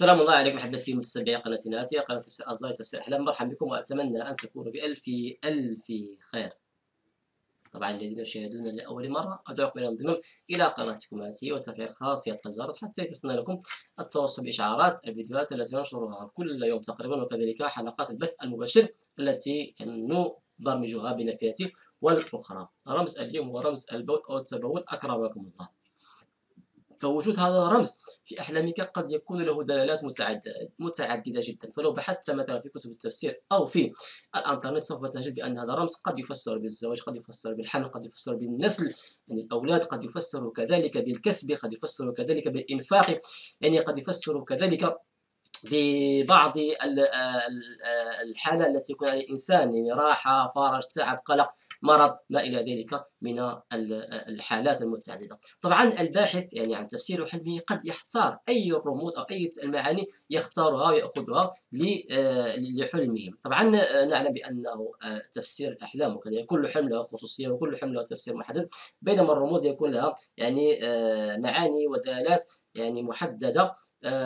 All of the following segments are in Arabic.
السلام الله عليكم أحبتي متابعي قناة ناسية قناة تفسير أصدار تفسير أحلام. مرحبا بكم وأتمنى أن تكونوا بألف خير. طبعا الذين يشاهدون لأول مرة أدعوكم إلى الانضمام إلى قناتكم هذه وتفعيل خاصية الجرس حتى يتصلنا لكم التوصل بإشعارات الفيديوهات التي ننشرها كل يوم تقريبا، وكذلك حلقات البث المباشر التي نبرمجها بنفسي. والأخرى رمز اليوم هو رمز البول أو التبول أكرمكم الله. فوجود هذا الرمز في أحلامك قد يكون له دلالات متعددة جدا. فلو بحثت مثلا في كتب التفسير أو في الإنترنت سوف تجد بأن هذا الرمز قد يفسر بالزواج، قد يفسر بالحمل، قد يفسر بالنسل يعني الأولاد، قد يفسر كذلك بالكسب، قد يفسر كذلك بالإنفاق، يعني قد يفسر كذلك ببعض الحالة التي يكون عليها الإنسان، يعني راحة، فرج، تعب، قلق، مرض، ما إلى ذلك من الحالات المتعددة. طبعا الباحث يعني عن تفسير حلمه قد يختار أي الرموز أو أي المعاني يختارها ويأخذها لحلمه. طبعا نعلم بأنه تفسير الأحلام وكذا كل حلم له خصوصية وكل حلم له تفسير محدد، بينما الرموز يكون لها يعني معاني ودلالات يعني محددة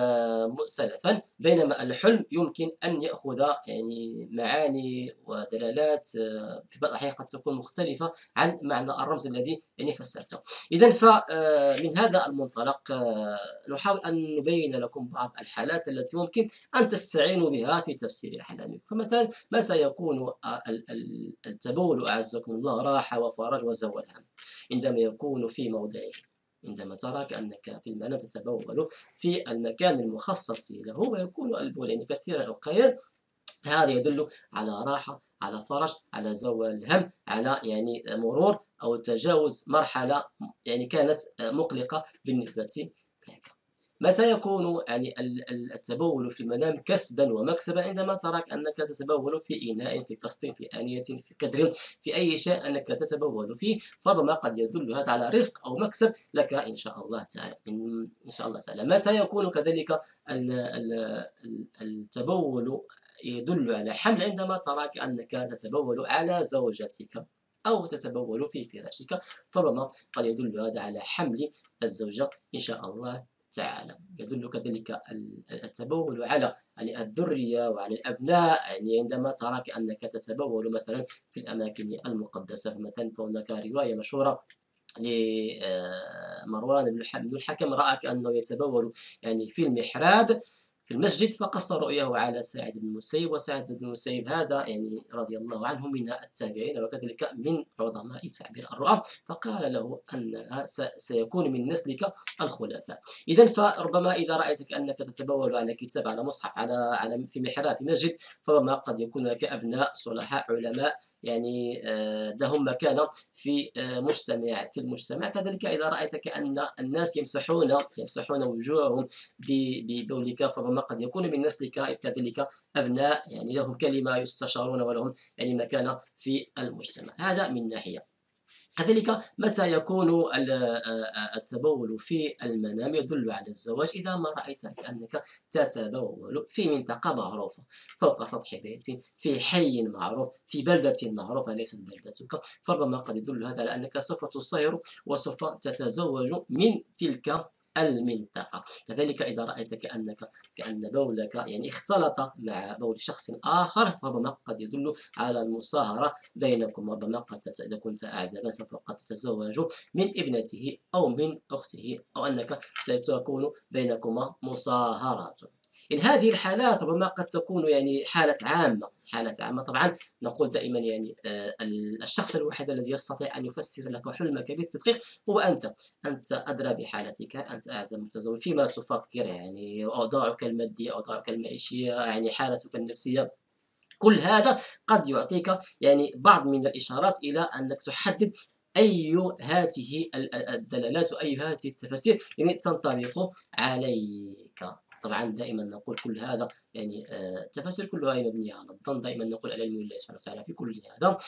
سلفا، بينما الحلم يمكن أن يأخذ يعني معاني ودلالات في بعض الأحيان قد تكون مختلفة عن معنى الرمز الذي يعني فسرته. إذا فمن هذا المنطلق نحاول أن نبين لكم بعض الحالات التي ممكن أن تستعينوا بها في تفسير أحلامكم. فمثلا ما سيكون التبول أعزكم الله راحة وفرج وزوال هم عندما يكون في موضعه، عندما ترى كأنك في المنام تتبول في المكان المخصص له ويكون البول يعني كثيرا أو قليلا، هذا يدل على راحة، على فرج، على زوال الهم، على يعني مرور أو تجاوز مرحلة يعني كانت مقلقة بالنسبة لك. متى يكون يعني التبول في المنام كسبا ومكسبا؟ عندما تراك أنك تتبول في إناء، في طست، في آنية، في قدر، في أي شيء أنك تتبول فيه، فربما قد يدل هذا على رزق أو مكسب لك إن شاء الله تعالى. إن شاء الله تعالى. متى يكون كذلك التبول يدل على حمل؟ عندما تراك أنك تتبول على زوجتك أو تتبول في فراشك، فربما قد يدل هذا على حمل الزوجة إن شاء الله تعالى. يدل كذلك التبول على يعني الذرية وعلى الأبناء، يعني عندما تراك أنك تتبول مثلا في الأماكن المقدسة. مثلا فهناك رواية مشهورة لمروان بن الحكم، رأى كأنه يتبول يعني في المحراب في المسجد، فقص رؤيه على سعيد بن المسيب، وسعيد بن المسيب هذا يعني رضي الله عنه من التابعين وكذلك من عظماء تعبير الرؤى، فقال له أنها سيكون من نسلك الخلفاء. إذا فربما إذا رأيتك أنك تتبول على كتاب، على مصحف، على في محراب، في مسجد، فربما قد يكون لك أبناء صلحاء علماء يعني لهم مكانة في المجتمع. كذلك إذا رأيت كأن الناس يمسحون وجوههم ببولك، فربما قد يكون من نسلك كذلك أبناء يعني لهم كلمة يستشارون ولهم يعني مكانة في المجتمع. هذا من ناحية. كذلك متى يكون التبول في المنام يدل على الزواج؟ إذا ما رأيت كأنك تتبول في منطقة معروفة، فوق سطح بيت، في حي معروف، في بلدة معروفة ليست بلدتك، فربما قد يدل هذا على أنك سوف تصير وسوف تتزوج من تلك المنطقة. كذلك إذا رأيت كأن بولك يعني اختلط مع بول شخص آخر، فربما قد يدل على المصاهرة بينكم. ربما إذا كنت أعزبا سوف قد تتزوج من ابنته أو من أخته، أو أنك ستكون بينكما مصاهرات. إن هذه الحالات ربما قد تكون يعني حالة عامة. طبعا نقول دائما يعني الشخص الوحيد الذي يستطيع أن يفسر لك حلمك بالتدقيق هو أنت أدرى بحالتك، أنت أعزب متزوج، فيما تفكر يعني أوضاعك المادية، أوضاعك المعيشية، يعني حالتك النفسية، كل هذا قد يعطيك يعني بعض من الإشارات إلى أنك تحدد أي هذه الدلالات وأي هذه التفاسير يعني تنطبق عليك. طبعا دائما نقول كل هذا يعني التفاسير كلها هي مبنية على الظن، دائمًا نقول العلم لله سبحانه وتعالى في كل هذا.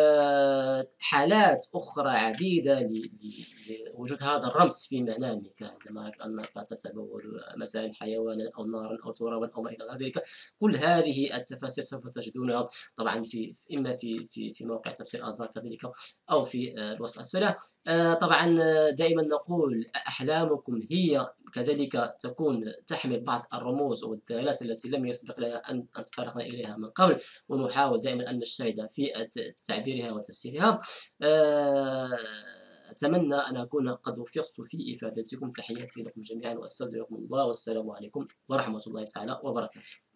حالات أخرى عديدة لوجود هذا الرمز في منامك، عندما كأنك تتبول مثلًا حيوانًا أو نارًا أو ترابًا أو ما إلى ذلك. كل هذه التفاسير سوف تجدونها طبعًا إما في موقع تفسير آزار كذلك، أو في الوصف أسفله. طبعًا دائمًا نقول أحلامكم هي كذلك تكون تحمل بعض الرموز والدلالات التي لم يسبق لنا أن تطرقنا إليها من قبل، ونحاول دائمًا أن نجتهد في تعبيرها وتفسيرها. آآ أتمنى أن أكون قد وفقت في إفادتكم. تحياتي لكم جميعًا وأستودعكم الله، والسلام عليكم ورحمة الله تعالى وبركاته.